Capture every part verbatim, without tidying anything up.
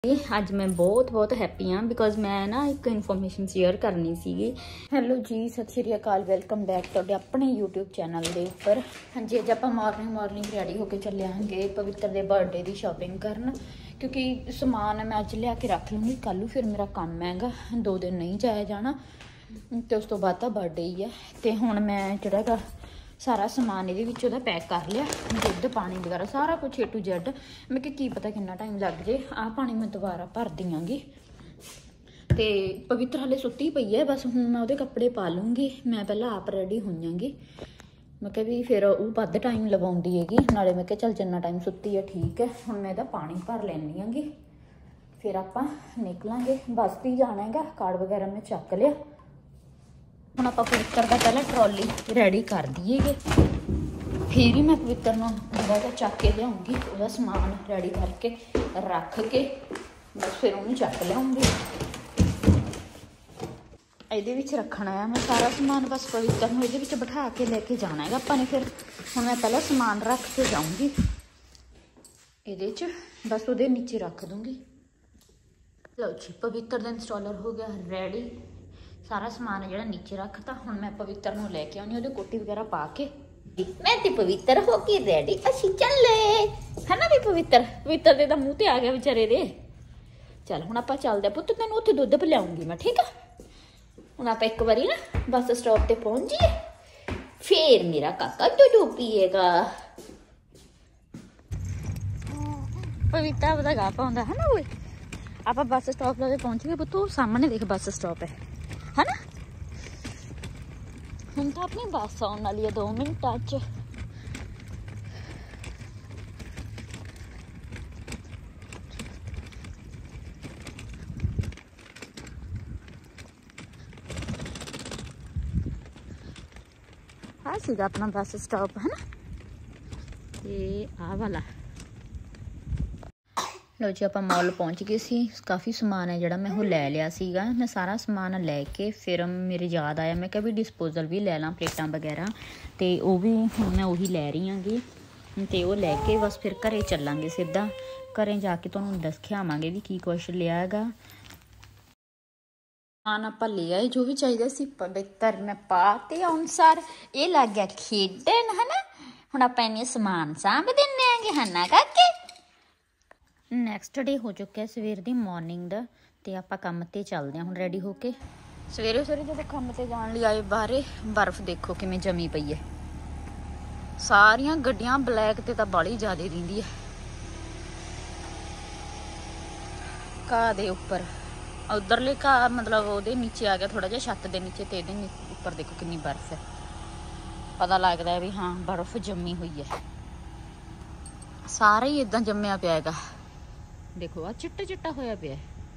ਅੱਜ मैं बहुत बहुत हैप्पी हाँ बिकॉज मैं ना एक इन्फॉर्मेशन शेयर करनी सी। हैलो जी, सत श्री अकाल, वेलकम बैक तुहाडे अपने यूट्यूब चैनल के उपर। हाँ जी, अज आप मॉर्निंग मॉर्निंग रेडी होकर चले आएंगे पवित्र के बर्थडे की शॉपिंग करन, क्योंकि समान मैं अज लिया के रख लूँगी, कल फिर मेरा काम हैगा, दो दिन नहीं जाया जाना तो उस तो बाद तो बर्थडे ही है। तो हुण मैं जिहड़ा सारा समान ये पैक कर लिया, दुध पानी वगैरह सारा कुछ ए टू जैड। मैं कि पता कितना टाइम लग जाए, आ पानी मैं दोबारा भर दियांगी। तो पवित्र हाले सुत्ती पई है, बस हूँ मैं वो कपड़े पा लूँगी, मैं पहले आप रेडी हो जाऊँगी। मैं क्या भी फिर वो वध टाइम लवाउंदी हैगी, नाले मैं क्या चल जिन्ना टाइम सुत्ती है ठीक है। हुण मैं इहदा पानी भर लैनी हैगी, फिर आपां निकलांगे। बस भी जाना हैगा, कार्ड वगैरह मैं चक लिया। ਹੁਣ ਆਪਾਂ ਪਵਿੱਤਰ ਦਾ ਪਹਿਲਾਂ ट्रॉली रेडी कर दईएगे, फिर ही मैं पवित्र ਨੂੰ ਜਿਹੜਾ ਚੱਕ ਕੇ ਲਿਆਉਂਗੀ, ਉਹਦਾ ਸਮਾਨ रेडी करके रख के बस फिर ਉਹਨੂੰ ਚੱਕ ਲਿਆਉਂਗੀ। ਇਹਦੇ ਵਿੱਚ ਰੱਖਣਾ ਹੈ मैं सारा समान, बस पवित्र ਨੂੰ ਇਹਦੇ ਵਿੱਚ ਬਿਠਾ ਕੇ ਲੈ ਕੇ ਜਾਣਾ ਹੈਗਾ ਆਪਾਂ ਨੇ। फिर ਹੁਣ मैं पहले समान रख के जाऊँगी ਇਹਦੇ 'ਚ, बस ਉਹਦੇ नीचे रख दूँगी। लो जी, पवित्र ਦਾ इंस्टॉलर हो गया रेडी, सारा समान है जो नीचे रखता। हुण मैं पवित्र नूं लैके आउणी, उहदी कोटी वगैरह पा के मैं ते पवित्र हो के रेडी असीं चले, है ना भी पवित्र पवित्र दे तां मूँह ते आ गया बेचारे दे। चल हुण आपां चलदे आ पुत्त, तैनूं उत्थे दुद्ध पिलाऊंगी मैं, ठीक है। हुण आपां एक बारी ना बस स्टॉप ते पहुंच जाइए, फिर मेरा काका दुद्ध पिएगा। पवित्र पता गा पाउंदा है ना, वो आपां बस स्टॉप ते पहुंच गए पुत्त, सामने देख बस स्टॉप है है ना। हम तो अपनी बस आने वाली है दो मिनट च। हाँ सीधा अपना बस स्टॉप है ना, ये आ वाला। लो जी, आप मॉल पहुँच गए सी, काफ़ी समान है जोड़ा मैं वो ले लिया सीगा। मैं सारा समान लैके फिर मेरे याद आया, मैं क्या भी डिस्पोजल भी ले ला, प्लेटां वगैरह, तो वो भी हुण मैं उही लै रही हाँगी। तो वो लैके बस फिर घरें चलांगे, सीधा घरें जाके तुहानूं दिखावांगे भी की कुछ लिया हैगा। समान आपां ले आए जो भी चाहिए सी, पवित्र मैं पा ते अनुसार ये लग गया खेडन, है ना। हुण आपां इन्ने समान सांभ दिंदे आंगे, है ना काके। नैक्सट डे हो चुका है सवेर की मॉर्निंग का, तो आप काम पर चलते हैं हुण रेडी होके। सवेरे सवेरे जो काम पर जाने लिए आए बाहर, बर्फ देखो किवें जमी पई है, सारियां गड्डियां ब्लैक ते तां बाली ज़्यादा रहिंदी है। घाह दे उपर उधरले घाह मतलब वो नीचे आ गया थोड़ा जिहा छत दे नीचे, तो ये उपर देखो कितनी बर्फ है, पता लगता है भी हाँ बर्फ जमी हुई है। सारा ही इदां जम्मिया पिया हैगा, देखो आ चिट्टा चिट्टा होया पिया।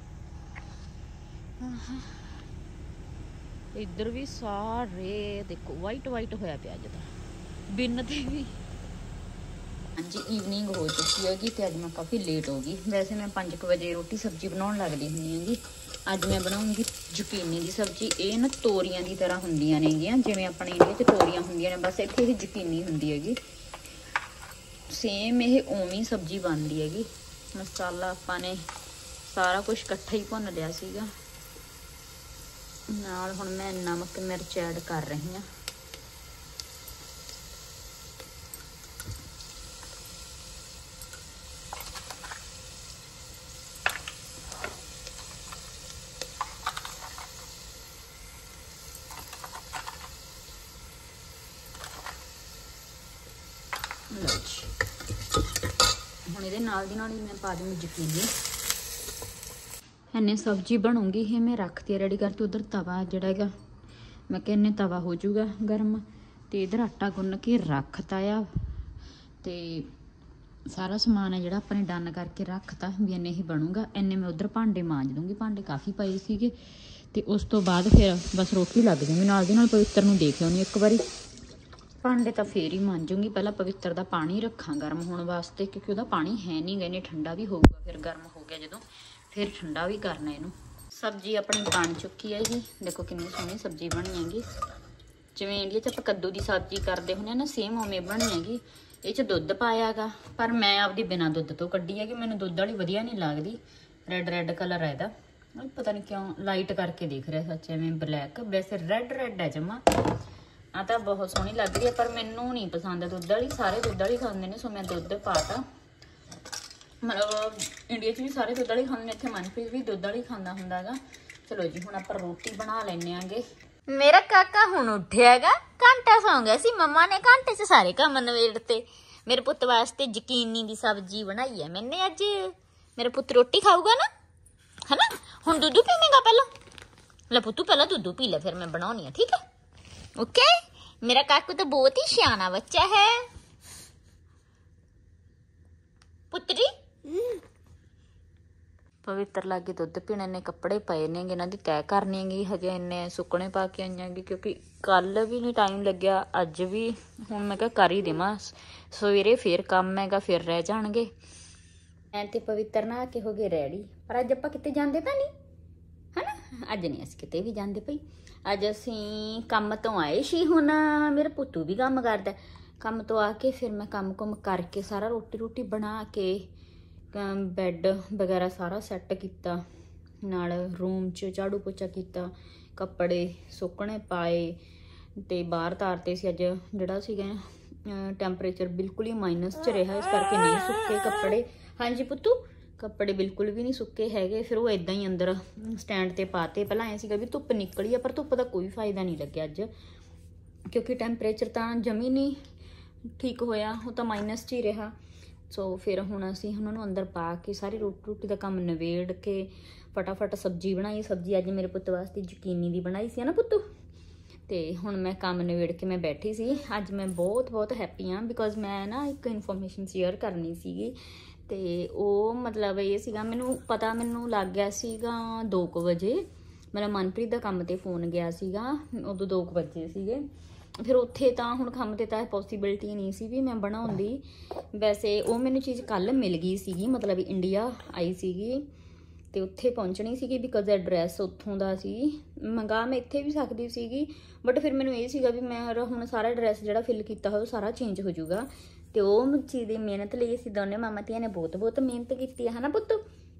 इधर भी सारे देखो वाइट वाइट होया पिया जदा बिन ते भी। हाँ जी, ईवनिंग हो चुकी हैगी, तो अज मैं काफ़ी लेट हो गई। वैसे मैं पाँच क बजे रोटी सब्जी बनाउण लगदी हुंदी हैगी। अज मैं बनाऊँगी जुकीनी की सब्जी। ये ना तोरियां की तरह हुंदियां नेगियां, जिवें अपने इंडिया च तोरियां हुंदियां ने, बस इत्थे ये जुकीनी हुंदी हैगी। सेम ये उवें सब्जी बनती हैगी। मसाला आपाने सारा कुछ इकट्ठा ही भुन लिया सीगा, नाल हुण मैं नमक मिर्च ऐड कर रही हाँ। हुण इहदे नाल दी नाल ही मैं पा दूँगी जुकीनी। इन्ने सब्जी बनूंगी, ये मैं रखती है रेडी करके। उधर तवा जिहड़ा हैगा मैं क्या इन्ने तवा हो जाऊगा गर्म, तो इधर आटा गुन्न के रखता आ। तो सारा समान है जिहड़ा अपने डन करके रखता भी इन्ने ही बनूगा। इन्ने मैं उधर भांडे मांज दूँगी, भांडे काफ़ी पए सीगे। तो उस तो बाद फिर बस रोटी लग जाऊँगी, नाल दी नाल पवित्र नूं देख आउणी एक बारी। भांडे तो फिर ही मांजूंगी, पहला पवित्र का पानी रखा गर्म होने वास्ते, क्योंकि वह पानी है नहीं गा, इन्हें ठंडा भी होगा, फिर गर्म हो गया जो फिर ठंडा भी करना इनू। सब्जी अपनी बन चुकी है जी, देखो कितनी सोहनी सब्जी बनी हैगी। जिवें इंडिया च आपां कद्दू की सब्जी करते हुंदे ना, सेम उवें बनी हैगी। ये च दुध पाया गा, पर मैं आपदी बिना दुध तो कड्डी है कि मैनूं दुध वाली वधिया नहीं लगदी। ਰੈੱਡ ਰੈੱਡ ਕਲਰ ਹੈ ਇਹਦਾ, ਪਤਾ ਨਹੀਂ ਕਿਉਂ ਲਾਈਟ ਕਰਕੇ ਦੇਖ ਰਿਹਾ ਸੱਚ ਐਵੇਂ ਬਲੈਕ, ਵੈਸੇ ਰੈੱਡ ਰੈੱਡ ਹੈ ਜਮਾ। ਆ ਤਾਂ ਬਹੁਤ ਸੋਹਣੀ ਲੱਗ ਰਹੀ ਹੈ ਪਰ ਮੈਨੂੰ ਨਹੀਂ ਪਸੰਦ ਦੁੱਧ ਵਾਲੀ, ਸਾਰੇ ਦੁੱਧ ਵਾਲੀ ਖਾਂਦੇ ਨੇ, ਸੋ ਮੈਂ ਦੁੱਧ ਪਾਤਾ। ਮਤਲਬ ਇੰਡੀਆ 'ਚ ਵੀ ਸਾਰੇ ਦੁੱਧ ਵਾਲੀ ਖਾਂਦੇ ਨੇ, ਇੱਥੇ ਮਨਪ੍ਰੀਤ ਵੀ ਦੁੱਧ ਵਾਲੀ ਖਾਂਦਾ ਹੁੰਦਾ ਹੈਗਾ। ਚਲੋ ਜੀ ਹੁਣ ਆਪਾਂ ਰੋਟੀ ਬਣਾ ਲੈਂਦੇ ਆਂਗੇ। ਮੇਰਾ ਕਾਕਾ ਹੁਣ ਉੱਠਿਆ ਹੈਗਾ, ਘੰਟਾ ਸੌਂ ਗਿਆ ਸੀ, ਮੰਮਾ ਨੇ ਘੰਟੇ 'ਚ ਸਾਰੇ ਕੰਮ ਨਵੇੜਤੇ। ਮੇਰੇ ਪੁੱਤ ਵਾਸਤੇ ਯਕੀਨੀ ਦੀ ਸਬਜ਼ੀ ਬਣਾਈ ਹੈ ਮੈਨੇ ਅੱਜ। ਮੇਰਾ ਪੁੱਤ ਰੋਟੀ ਖਾਊਗਾ ਨਾ, है ना। ਹੁਣ ਦੁੱਧ ਪੀਵੇਂਗਾ ਪਹਿਲਾਂ? ਲੈ ਪੁੱਤੂ ਪਹਿਲਾਂ ਦੁੱਧ ਪੀ ਲੈ, ਫਿਰ ਮੈਂ ਬਣਾਉਣੀ ਆ, ठीक है? ओके। मेरा काकू तो बहुत ही सियाना बच्चा है। पुत्री पवित्र लागे दुध पीने ने, कपड़े पे ने इन्हां दी तय करनी है हजे, इन्ने सुकने पा के आईआंगी क्योंकि कल भी नहीं टाइम लग्या, अज भी हुण मैं कहा कर ही देवां, सवेरे फिर काम हैगा, फिर रह जाणगे। मैं ते पवित्र नहा के हो गए रेडी, पर अज आपां किते जांदे तां नहीं, है ना। अज नहीं असीं किते भी जांदे पई, अज असीं काम तो आए सी। हुण मेरा पुत्तू भी काम करदा, काम तो आके फिर मैं काम कुम करके सारा रोटी रूटी बना के बैड वगैरह सारा सैट किया, नाल रूम च झाड़ू पोचा किया, कपड़े सुकने पाए ते बाहर तारते सी। अज जिहड़ा सीगा टैंपरेचर बिल्कुल ही माइनस च रहा, इस करके नहीं सुक्के कपड़े। हाँ जी पुत्तू, कपड़े बिल्कुल भी नहीं सुक्के हैगे। फिर वो इदां ही अंदर स्टैंड ते पाते। पहला ऐ सीगा भी धुप्प निकली है, पर धुप्प का कोई फायदा नहीं लग्या अज, क्योंकि टैंपरेचर तो जमी नहीं ठीक होया, वो तो माइनस च ही रहा। सो फिर हुण असीं उन्होंने अंदर पा के सारी रोटी रोटी का काम नवेड़ के फटाफट सब्जी बनाई। सब्जी अज मेरे पुत्त वास्ते यकीनी दी बनाई सी ना पुत्तू। तो हुण मैं काम नवेड़ के मैं बैठी सी। अज मैं बहुत बहुत हैप्पी हाँ, बिकॉज मैं ना एक इन्फॉर्मेशन शेयर करनी सीगी। तो वो मतलब ये सीगा, मैनू पता मैनू लग गया सीगा दो कुछ बजे, मेरा मनप्रीत का काम ते फोन गया सीगा, उदों दो कुछ बजे सीगे। फिर उत्थे तां हुण काम ते तां पॉसीबिलिटी नहीं सी भी मैं बनाउंदी। वैसे वो मैनू चीज़ कल मिल गई सीगी, मतलब इंडिया आई सीगी ते उत्थे पहुंचनी सीगी, बिकॉज एड्रैस उत्थों दा सी। मंगा मैं इत्थे भी सकदी सीगी, बट फिर मैनू ये सीगा भी मैं हुण सारा एड्रैस जिहड़ा फिल कीता होया सारा चेंज हो जाऊगा। तो वो चीज़ की मेहनत लिए असीं दोनों मामा धीआं ने बहुत बहुत मेहनत की है ना पुत्त।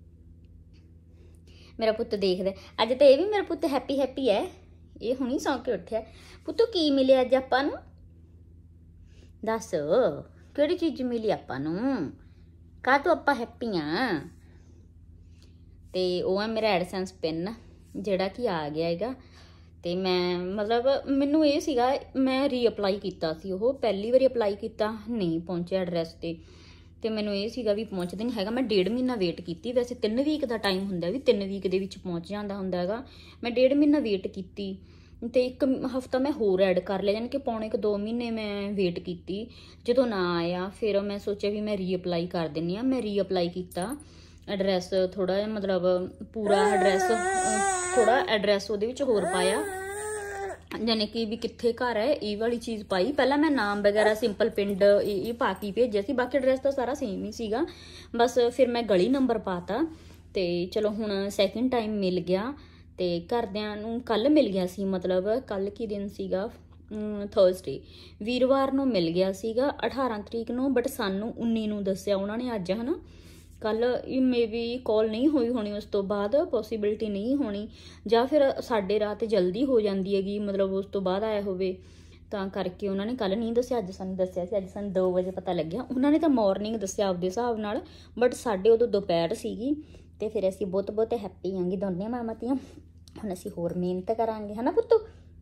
मेरा पुत्त देखदा अज तो ये भी मेरा पुत्त हैप्पी हैप्पी है, ये हुणी सौ के उठिया। पुत्तू की मिले अज आपां नूं, दस किहड़ी चीज़ मिली आपां नूं, काह तों आपां हैप्पी हाँ। तो वो है मेरा एडसेंस पिन जिहड़ा कि आ गया हैगा। तो मैं मतलब मैनू ये सीगा, मैं रीअपलाई किया सी, वो पहली बारी अपलाई किया नहीं पहुंचे एड्रैस ते, तो मैनू ये सीगा भी पहुंचदा नहीं हैगा। मैं डेढ़ महीना वेट की, वैसे तीन वीक का टाइम हुंदा भी तीन वीक दे विच पहुंच जांदा हुंदा हैगा। मैं डेढ़ महीना वेट की तो एक हफ्ता मैं होर ऐड कर लिया, यानी कि पौने क दो महीने मैं वेट की। जो ना आया फिर मैं सोचा भी मैं रीअपलाई कर दिंदी हाँ। मैं रीअपलाई किया, एड्रैस थोड़ा मतलब पूरा एड्रैस थोड़ा एड्रैस वो होर पाया, यानी कि भी कित्थे घर है ये वाली चीज़ पाई। पहला मैं नाम वगैरह सिंपल पिंड ये पा के भेजा सी, बाकी एड्रैस तो सारा सेम ही सीगा, बस फिर मैं गली नंबर पाता। तो चलो हुण सैकेंड टाइम मिल गया, तो घरदिआं नूं कल मिल गया सी, मतलब कल की दिन सीगा थर्सडे, वीरवार नूं मिल गया सीगा अठारह तरीक नूं, बट सानू उन्नी नूं दस्सिया उन्होंने अज, है ना। कल मे बी कॉल नहीं हुई होनी, उस तो बाद पॉसीबिलिटी नहीं होनी, या फिर साढ़े रात जल्दी हो जाती हैगी, मतलब उस तो बाद आया होवे तां करके उन्होंने कल नहीं दस्सिया, अज सानू दस्सिया सी। अज सानू दो बजे पता लग्या, उन्होंने तो मॉर्निंग दस्सिया आपदे हिसाब नाल, बट साढ़े उदों दोपहर सीगी। तो फिर असीं बहुत बहुत हैप्पी हांगे दोनों मामा धीआं। हुण असीं होर मेहनत करांगे, है ना पुत्तू।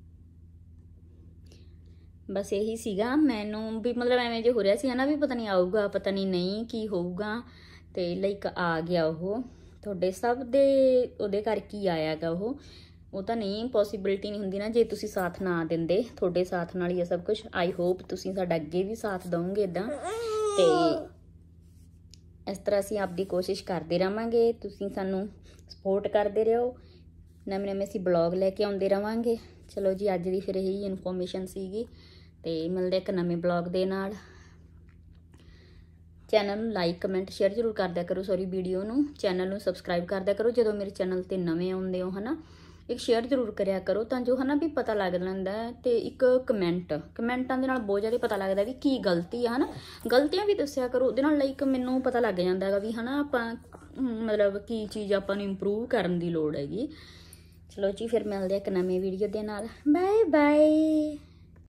बस यही सीगा, मैनू भी मतलब एवें जो हो रहा सी ना भी पता नहीं आऊगा पता नहीं नहीं की होऊगा, तो लाइक आ गया वो तुहाडे सब दे उहदे करके ही आया गा। वो वो तो नहीं पॉसीबिलिटी नहीं हुंदी ना जे तुसीं साथ ना दिंदे, तुहाडे साथ नाल ही है सब कुछ। आई होप तुसीं साडा अगे भी साथ दोगे इदां, ते इस तरह असीं आपदी कोशिश करते रहांगे, तुसीं सानू सपोर्ट करते रहो, नवें नवें असीं ब्लॉग लैके आउंदे रहांगे। चलो जी अज दी फिर यही इन्फॉर्मेशन सीगी, ते मिलदे एक नवें ब्लॉग दे नाल। चैनल नूं लाइक कमेंट शेयर जरूर कर दिया करो, सॉरी वीडियो नूं चैनल नूं सबसक्राइब कर दिया करो जो मेरे चैनल ते नवें आउंदे हो, है ना। एक शेयर जरूर करिया करो तां जो है ना भी पता लग लैंदा है, ते एक कमेंट कमेंटां दे नाल बहुत ज़्यादा पता लगदा भी की गलती है, है ना। गलतियां भी दस्सिया करो, उहदे नाल लाइक मैनूं पता लग जांदा है भी, है ना। आपां ਮਤਲਬ ਕੀ ਚੀਜ਼ ਆਪਾਂ ਨੂੰ ਇੰਪਰੂਵ ਕਰਨ ਦੀ ਲੋੜ ਹੈਗੀ। ਚਲੋ ਜੀ ਫਿਰ ਮਿਲਦੇ ਇੱਕ ਨਵੀਂ ਵੀਡੀਓ ਦੇ ਨਾਲ। Bye bye.